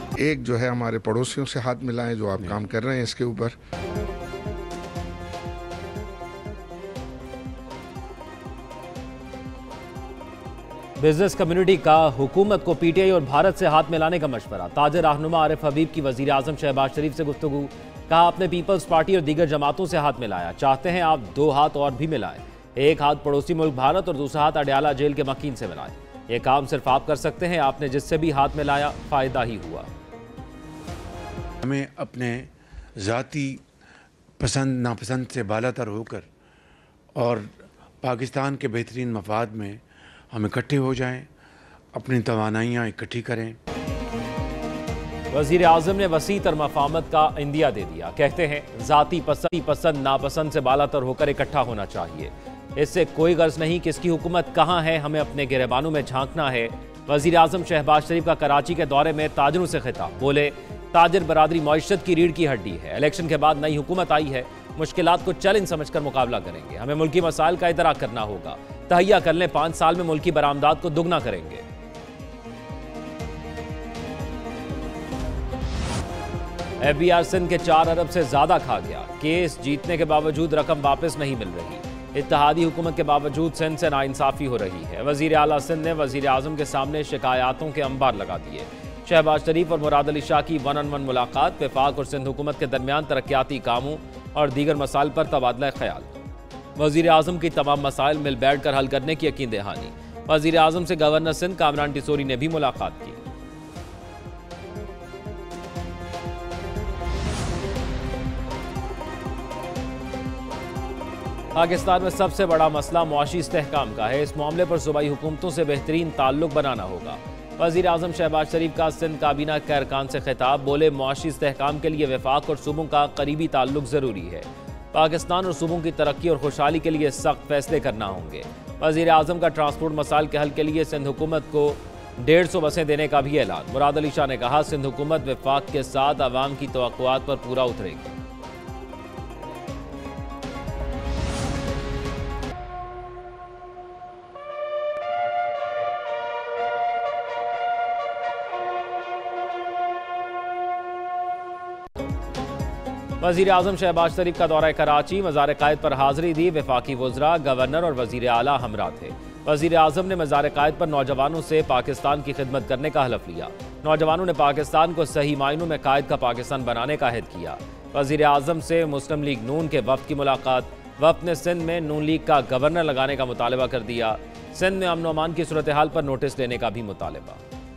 एक जो है हमारे पड़ोसियों से हाथ मिलाएं, जो आप काम कर रहे हैं इसके ऊपर। बिजनेस कम्युनिटी का हुकूमत को पीटीआई और भारत से हाथ मिलाने का मशवरा। ताजर रहनुमा आरिफ हबीब की वजीर आजम शहबाज शरीफ से गुफ्तगू। कहा, आपने पीपल्स पार्टी और दीगर जमातों से हाथ मिलाया, चाहते हैं आप 2 हाथ और भी मिलाएं। एक हाथ पड़ोसी मुल्क भारत और दूसरा हाथ अडयाला जेल के मकीन से मिलाएं। ये काम सिर्फ आप कर सकते हैं, आपने जिससे भी हाथ मिलाया फायदा ही हुआ। हमें अपने ज़ाती पसंद नापसंद से बालातर होकर और पाकिस्तान के बेहतरीन मफाद में हम इकट्ठे हो जाएं, अपनी तवानाइयाँ इकट्ठी करें। वज़ीर आज़म ने वसीत और मफामत का इंदिया दे दिया। कहते हैं ज़ाती पसंद नापसंद से बालातर होकर इकट्ठा होना चाहिए। इससे कोई गर्ज नहीं किसकी हुकूमत कहाँ है, हमें अपने गिरेबानों में झांकना है। वज़ीर आज़म शहबाज शरीफ का कराची के दौरे में ताजरों से खिताब। बोले, ताजिर बरादरी मईशत की रीढ़ की हड्डी है। इलेक्शन के बाद नई हुकूमत आई है, मुश्किलात को चैलेंज समझकर मुकाबला करेंगे। हमें मुल्की मसाइल का इदराक करना होगा। तहैया कर लें, 5 साल में मुल्की बरामदात को दुगना करेंगे। FBI सिंध के 4 अरब से ज्यादा खा गया। केस जीतने के बावजूद रकम वापस नहीं मिल रही। इत्तेहादी हुकूमत के बावजूद सिंध से नाइंसाफी हो रही है। वजीर आला सिंध ने वजीर आजम के सामने शिकायतों के अंबार लगा दिए। शहबाज शरीफ और मुराद अली शाह की 1-on-1 मुलाकात। वफाक और सिंध हुकूमत के दरमियान तरक्याती कामों और दीगर मसाइल पर तबादला ख्याल। वजीर आजम की तमाम मसाइल मिल बैठ कर हल करने की यकीन दहानी। वजीर आजम से गवर्नर सिंध कामरान टिसोरी ने भी मुलाकात की। पाकिस्तान में सबसे बड़ा मसला मुआशी इस्तेहकाम का है। इस मामले पर सूबाई हुकूमतों से बेहतरीन ताल्लुक बनाना होगा। वज़ीर आज़म शहबाज शरीफ का सिंध काबीना के अरकान से खिताब। बोले, मुआशी इस्तेहकाम के लिए वफाक और सूबों का करीबी ताल्लुक ज़रूरी है। पाकिस्तान और सूबों की तरक्की और खुशहाली के लिए सख्त फैसले करना होंगे। वज़ीर आज़म का ट्रांसपोर्ट मसाइल के हल के लिए सिंध हुकूमत को 150 बसें देने का भी ऐलान। मुराद अली शाह ने कहा, सिंध हुकूमत वफाक के साथ अवाम की तवक्कुआत पर पूरा उतरेगी। वज़ीर आज़म शहबाज शरीफ का दौरा कराची। मज़ार कायद पर हाज़िरी दी। वफाकी वज़रा, गवर्नर और वज़ीर आला हमरा थे। वज़ीर आज़म ने मज़ार कायद पर नौजवानों से पाकिस्तान की खिदमत करने का हलफ लिया। नौजवानों ने पाकिस्तान को सही मायनों में कायद का पाकिस्तान बनाने का अहद किया। वज़ीर आज़म से मुस्लिम लीग नून के वफ़द की मुलाकात। वफ़द ने सिंध में नून लीग का गवर्नर लगाने का मुतालबा कर दिया। सिंध में अमन व अमान की सूरत हाल पर नोटिस देने का भी मुतालबा।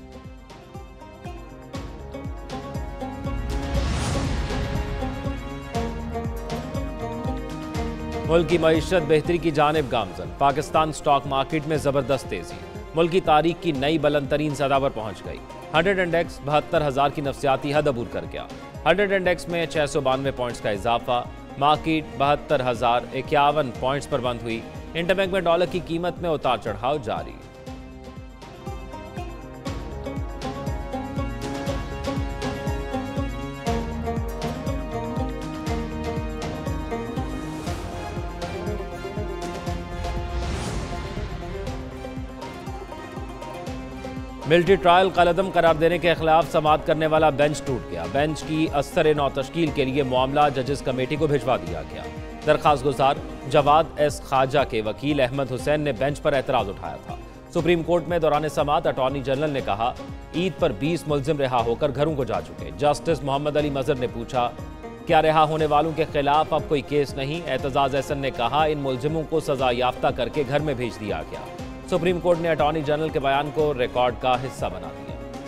मुल्क की मईशत बेहतरी की जानिब गामजन। पाकिस्तान स्टॉक मार्केट में जबरदस्त तेजी। मुल्क की तारीख की नई बुलंद तरीन सतह पर पहुंच गई। 100 इंडेक्स 72,000 की नफसियाती हद अबूर कर गया। 100 इंडेक्स में 692 पॉइंट्स का इजाफा। मार्केट 72,051 पॉइंट्स पर बंद हुई। इंटरबैंक में डॉलर की कीमत में उतार चढ़ाव जारी। मिलिट्री ट्रायल कलअदम करार देने के खिलाफ समाअत करने वाला बेंच टूट गया। बेंच की अस्तर नौ तश्कील के लिए मामला जजेस कमेटी को भिजवा दिया गया। दरखास्त गुजार जवाद एस खाजा के वकील अहमद हुसैन ने बेंच पर एतराज उठाया था। सुप्रीम कोर्ट में दौरान समाअत अटॉर्नी जनरल ने कहा, ईद पर 20 मुलजिम रिहा होकर घरों को जा चुके। जस्टिस मोहम्मद अली मजहर ने पूछा, क्या रिहा होने वालों के खिलाफ अब कोई केस नहीं? एतजाज एहसन ने कहा, इन मुलजिमों को सजा याफ्ता करके घर में भेज दिया गया। सुप्रीम कोर्ट ने अटॉर्नी जनरल के बयान को रिकॉर्ड का हिस्सा बना दिया।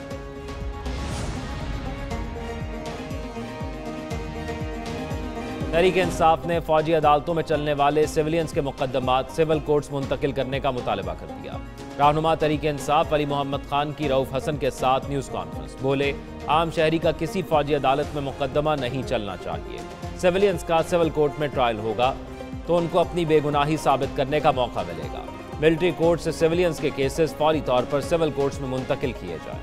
तहरीक इंसाफ ने फौजी अदालतों में चलने वाले सिविलियंस के मुकदमात सिविल कोर्ट्स मुंतकिल करने का मुतालबा कर दिया। रहनुमा तहरीक इंसाफ अली मोहम्मद खान की रऊफ हसन के साथ न्यूज कॉन्फ्रेंस। बोले, आम शहरी का किसी फौजी अदालत में मुकदमा नहीं चलना चाहिए। सिविलियंस का सिविल कोर्ट में ट्रायल होगा तो उनको अपनी बेगुनाही साबित करने का मौका मिलेगा। मिलिट्री कोर्ट से सिविलियंस के केसेस फौरी तौर पर सिविल कोर्ट्स में मुंतकिल किए जाएं।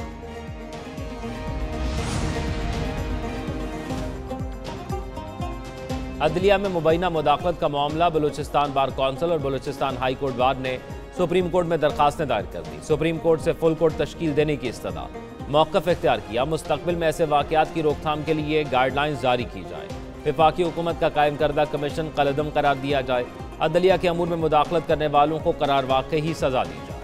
अदलिया में मुबैना मुदाखलत का मामला। बलूचिस्तान बार कौंसिल और बलूचिस्तान हाई कोर्ट बार ने सुप्रीम कोर्ट में दरखास्तें दायर कर दी। सुप्रीम कोर्ट से फुल कोर्ट तश्कील देने की इस्तदा। मौक़िफ़ इख्तियार किया। मुस्तक़बिल में ऐसे वाक़यात की रोकथाम के लिए गाइडलाइंस जारी की जाए। वफाकी हुकूमत का कायम करदा कमीशन कलअदम करार दिया जाए। अदलिया के अमूर में मुदाखलत करने वालों को करार वाक़ई सज़ा दी जाए।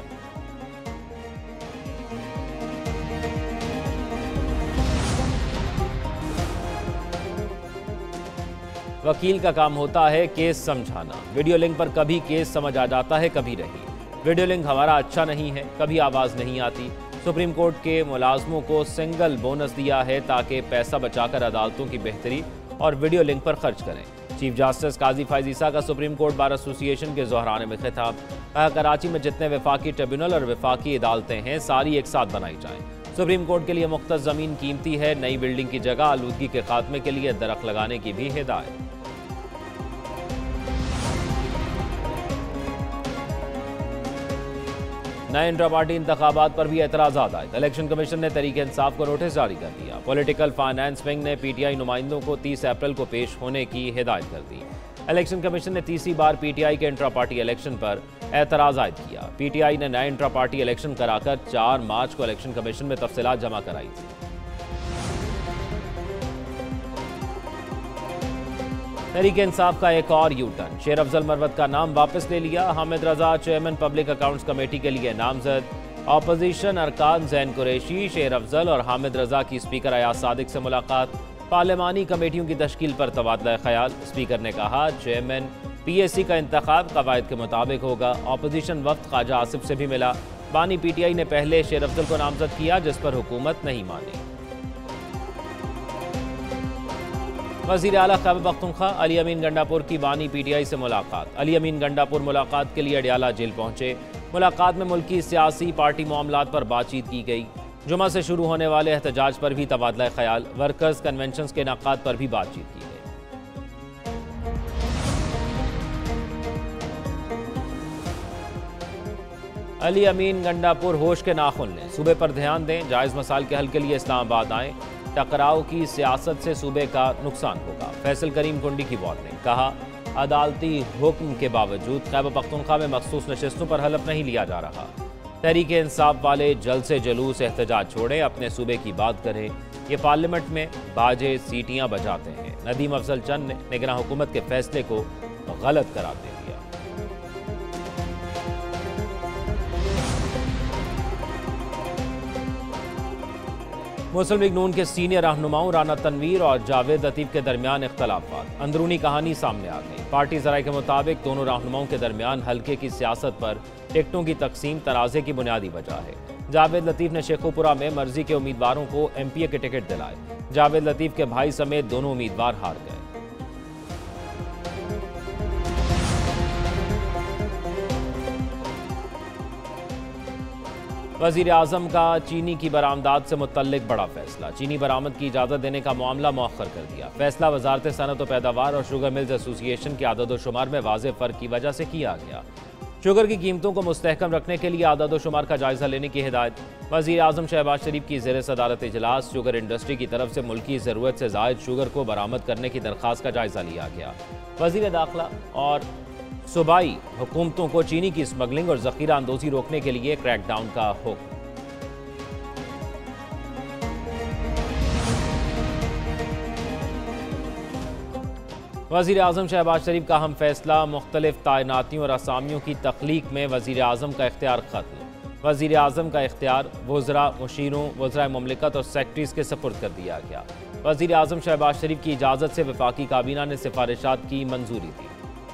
वकील का काम होता है केस समझाना। वीडियो लिंक पर कभी केस समझ आ जाता है, कभी नहीं। वीडियो लिंक हमारा अच्छा नहीं है, कभी आवाज़ नहीं आती। सुप्रीम कोर्ट के मुलाजमों को सिंगल बोनस दिया है ताकि पैसा बचाकर अदालतों की बेहतरी और वीडियो लिंक पर खर्च करें। चीफ जस्टिस काजी फैज़ ईसा का सुप्रीम कोर्ट बार एसोसिएशन के ज़ोहराने में खिताब। कहा, कराची में जितने वफाकी ट्रिब्यूनल और वफाकी अदालतें हैं सारी एक साथ बनाई जाएं। सुप्रीम कोर्ट के लिए मुख्तस ज़मीन कीमती है। नई बिल्डिंग की जगह आलूदगी के खात्मे के लिए दरख्त लगाने की भी हिदायत। नए इंट्रा पार्टी इंतखाबात पर भी एतराज़ात आए। इलेक्शन कमीशन ने तहरीक इंसाफ को नोटिस जारी कर दिया। पॉलिटिकल फाइनेंस विंग ने पीटीआई नुमाइंदों को 30 अप्रैल को पेश होने की हिदायत कर दी। इलेक्शन कमीशन ने तीसरी बार पीटीआई के इंट्रा पार्टी इलेक्शन पर एतराज़ आयद किया। पीटीआई ने नए इंट्रा पार्टी इलेक्शन कराकर 4 मार्च को इलेक्शन कमीशन में तफसीलात जमा कराई थी। तहरीक इंसाफ का एक और यू टर्न। शेर अफजल मरवत का नाम वापस ले लिया। Hamid Raza chairman public accounts committee के लिए नामजद। ऑपोजिशन अरकान जैन कुरैशी, शेर अफजल और हामिद रजा की स्पीकर अयाज सादिक से मुलाकात। पार्लिमानी कमेटियों की तश्कील पर तबादला ख्याल। स्पीकर ने कहा, चेयरमैन पीएससी का इंतखाब कवायद के मुताबिक होगा। ऑपोजिशन वफ्द ख्वाजा आसिफ से भी मिला। बानी पीटीआई ने पहले शेर अफजल को नामजद किया, जिस पर हुकूमत नहीं मानी। वज़ीर आला खैबर पख्तूनख्वा अली अमीन गंडापुर की बानी पीटीआई से मुलाकात। अली अमीन गंडापुर मुलाकात के लिए अडियाला जेल पहुंचे। मुलाकात में मुल्की सियासी पार्टी मामलात पर बातचीत की गई। जुमा से शुरू होने वाले एहतजाज पर भी तबादला ख्याल। वर्कर्स कन्वेंशन के इनेकाद पर भी बातचीत की गई। अली अमीन गंडापुर होश के नाखुन लें, सूबे पर ध्यान दें, जायज़ मसाइल के हल के लिए इस्लामाबाद आएँ। टकराव की सियासत से सूबे का नुकसान होगा। फैसल करीम कुंडी की वार्निंग। कहा, अदालती हुक्म के बावजूद खैबर पख्तूनख्वा में मखसूस नशिस्तों पर हलफ नहीं लिया जा रहा। तहरीक इंसाफ वाले जल्द से जुलूस एहतजाज छोड़ें, अपने सूबे की बात करें। ये पार्लियामेंट में बाजे सीटियां बजाते हैं। नदीम अफजल चंद ने निगरान हुकूमत के फैसले को गलत करार दे दिया। मुस्लिम लीग नून के सीनियर रहनुमाओं राना तनवीर और जावेद लतीफ़ के दरमियान इख्तलाफात। अंदरूनी कहानी सामने आ गई। पार्टी ज़राए के मुताबिक दोनों रहनुमाओं के दरमियान हल्के की सियासत पर टिकटों की तकसीम तनाज़े की बुनियादी वजह है। जावेद लतीफ़ ने शेखुपुरा में मर्जी के उम्मीदवारों को एमपीए के टिकट दिलाए। जावेद लतीफ़ के भाई समेत दोनों उम्मीदवार हार गए। वज़ीर आज़म का चीनी की बरामदात से मुतल्लिक बड़ा फैसला। चीनी बरामद की इजाज़त देने का मामला मौखर कर दिया। फैसला वजारत सनत व पैदावार और शुगर मिल्स एसोसिएशन के आदद व शुमार में वाज़ेह फ़र्क की वजह से किया गया। शुगर की कीमतों को मुस्तहकम रखने के लिए आदद व शुमार का जायज़ा लेने की हिदायत। वज़ीर आज़म शहबाज शरीफ की ज़ेर सदारत इजलास शुगर इंडस्ट्री की तरफ से मुल्की ज़रूरत से ज़ायद शुगर को बरामद करने की दरख्वास्त का जायज़ा लिया गया। वज़ीर दाखिला और सूबाई हुकूमतों को चीनी की स्मगलिंग और ज़ख़ीरा अंदोज़ी रोकने के लिए क्रैकडाउन का हुक्म। वज़ीर आज़म शहबाज शरीफ का हम फैसला। मुख्तलिफ तैनातियों और असामियों की तख्लीक में वज़ीर आज़म का इख्तियार ख़त्म। वज़ीर आज़म का इख्तियार वज़रा, मुशीरों, वज़राए मुमलिकत और सेक्रेटरीज़ के सपुर्द कर दिया गया। वज़ीर आज़म शहबाज शरीफ की इजाज़त से वफाकी काबीना ने सिफारिशात की मंजूरी दी।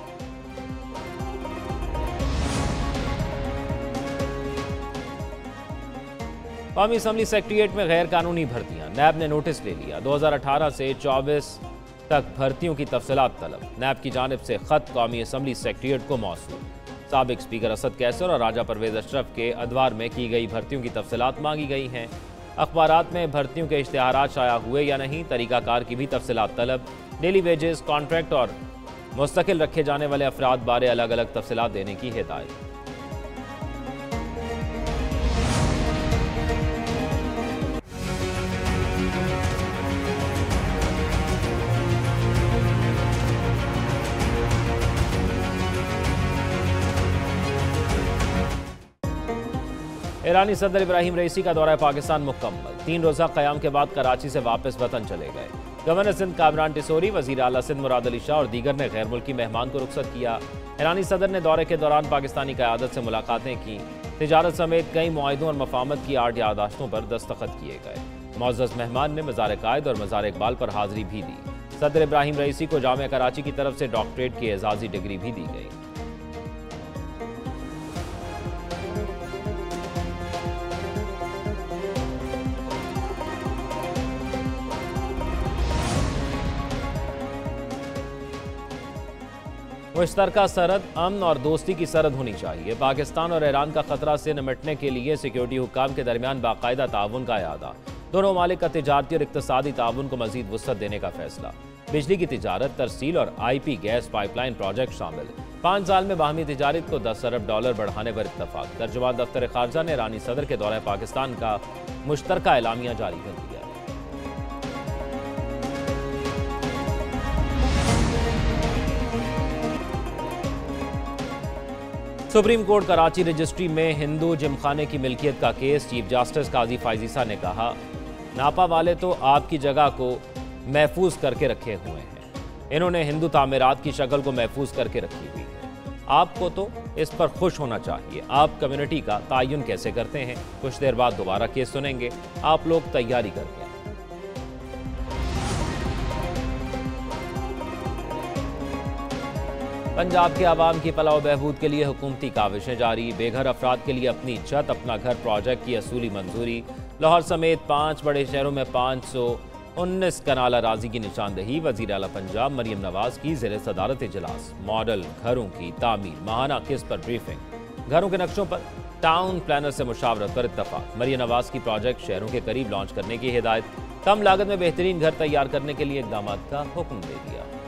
कौमी असम्बली सेक्रेटेरिएट में गैर कानूनी भर्तियाँ। नैब ने नोटिस ले लिया। 2018 से 24 तक भर्तियों की तफसीलात तलब। नैब की जानिब से ख़त कौमी असम्बली सेक्रेटेरिएट को मौसूल। साबिक स्पीकर असद कैसर और राजा परवेज़ अशरफ के अदवार में की गई भर्तियों की तफसीलात मांगी गई हैं। अखबारात में भर्तियों के इश्तिहारात शाया हुए या नहीं, तरीक़ाकार की भी तफसीलात तलब। डेली वेजेस, कॉन्ट्रैक्ट और मुस्तकिल रखे जाने वाले अफराद बारे अलग अलग तफसीलात देने की हिदायत। ईरानी सदर इब्राहिम रईसी का दौरा पाकिस्तान मुकम्मल। 3 रोज़ा क़याम के बाद कराची से वापस वतन चले गए। गवर्नर सिंध कामरान टिसोरी, वज़ीर आला सिंध मुराद अली शाह और दीगर ने गैर मुल्की मेहमान को रुखसत किया। ईरानी सदर ने दौरे के दौरान पाकिस्तानी क़यादत से मुलाकातें की। तिजारत समेत कई मुआहिदों और मफाहमत की 8 याददाश्तों पर दस्तखत किए गए। मुअज़्ज़ज़ मेहमान ने मज़ार कायद और मज़ार इकबाल पर हाज़िरी भी दी। सदर इब्राहिम रईसी को जामिया कराची की तरफ से डॉक्टरेट की एजाज़ी डिग्री भी दी गई। मुश्तरका सरहद अमन और दोस्ती की सरहद होनी चाहिए। पाकिस्तान और ईरान का खतरा से निपटने के लिए सिक्योरिटी हुक्काम के दरमियान बाकायदा ताउन का इरादा। दोनों ममालिक का तिजारती और इक्तसादी ताउन को मजीद वुसअत देने का फैसला। बिजली की तिजारत, तरसील और IP गैस पाइपलाइन प्रोजेक्ट शामिल। 5 साल में बाहमी तिजारत को $10 अरब बढ़ाने पर इत्तफाक। तर्जुमान दफ्तर खारजा ने ईरानी सदर के दौरे पाकिस्तान का मुश्तरका एलामिया जारी कर दिया। सुप्रीम कोर्ट कराची रजिस्ट्री में हिंदू जिमखाने की मिल्कियत का केस। चीफ जस्टिस काजी फायजीसा ने कहा, नापा वाले तो आपकी जगह को महफूज करके रखे हुए हैं। इन्होंने हिंदू तामीरात की शक्ल को महफूज करके रखी हुई है। आपको तो इस पर खुश होना चाहिए। आप कम्युनिटी का तायुन कैसे करते हैं? कुछ देर बाद दोबारा केस सुनेंगे। आप लोग तैयारी करके आए। पंजाब के आवाम की फलाह व बहबूद के लिए हुकूमती काविशें जारी। बेघर अफराद के लिए अपनी छत अपना घर प्रोजेक्ट की असूली मंजूरी। लाहौर समेत 5 बड़े शहरों में 519 कनाल अराजी की निशानदही। वज़ीर आला पंजाब मरियम नवाज की ज़ेर सदारत इजलास। मॉडल घरों की तामीर, माहाना किस्त पर ब्रीफिंग। घरों के नक्शों पर टाउन प्लानर से मुशावरत पर इत्तफाक। मरियम नवाज की प्रोजेक्ट शहरों के करीब लॉन्च करने की हिदायत। कम लागत में बेहतरीन घर तैयार करने के लिए इक़दामात का हुक्म दे दिया।